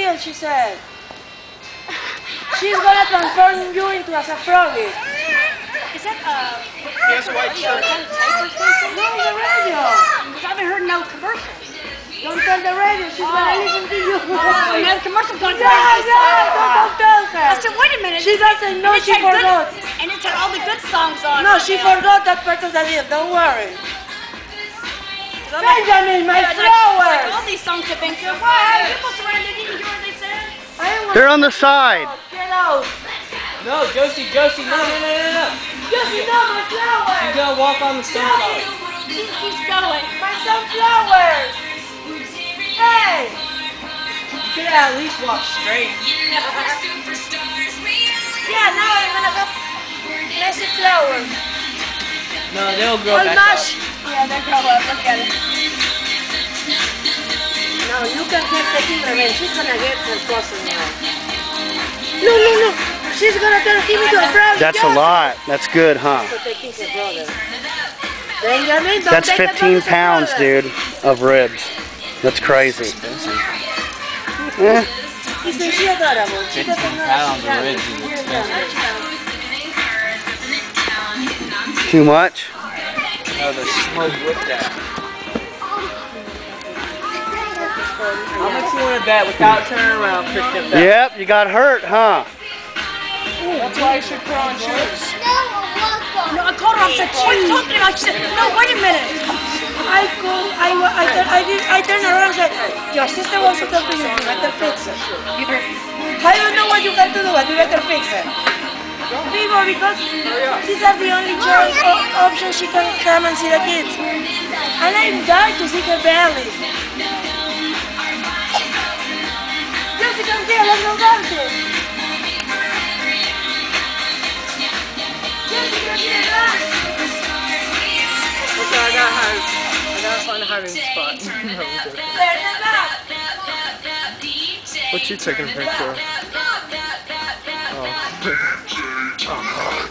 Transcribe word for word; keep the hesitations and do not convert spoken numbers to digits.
real, she said. She's gonna transform you into as a froggy. Is that uh? He has a white shirt. Is that a tape or something? No, the radio. Because I haven't heard no commercials. Don't tell the radio, she's Oh. gonna listen to you. Oh, no, the commercial's going to Yeah, yeah, don't, don't tell her. I said, wait a minute. She doesn't know, And it she had good- forgot. And it's had all the good songs on No, it. she Yeah. forgot that part of the deal, don't worry. So I'm like- Benjamin, my Yeah, it's like- it's like, flowers! all these songs have been good. Why? You must have ran, didn't you hear what they said? I don't want They're on the side. Get out. No, Josie, Josie, no, no, no, no, no. Josie, no, my You flowers! gotta walk on the sunflower. He keeps going. My sunflowers! Hey! You could at least walk straight. Yeah, now I'm gonna have messy flowers. No, they'll grow All back mash. Yeah, they grow up. Look at it. No, you can have taking revenge. She's gonna get her cousin now. No, no, no. She's gonna turn him into a frog. That's a lot. That's good, huh? For taking her brother. Benjamin, don't That's take her fifteen brother's pounds, brother. dude, of ribs. That's crazy. Eh, Isn't she adorable? She doesn't fifteen know pounds she's of young. ribs is She's expensive. young. too much? No, the smoke with that. How much you want to bet without turning around, Christian? Bet? Yep, you got hurt, huh? That's why you should put on shoes. No, I called her. I said, what are you talking about? She said, no, wait a minute. I go, I, wa- I, turn- I, did, I turned around and said, your sister wants to talk to you, you better fix it. I don't know what you got to do, but you better fix it. People, because these are the only choice o- options she can come and see the kids. And I'm dying to see her belly. Jessica, come here, let's go dancing. Jessica, here, dance. Okay, I gotta hide. I gotta find a hiding spot. There's the back. What you taking a picture of? Oh. Oh.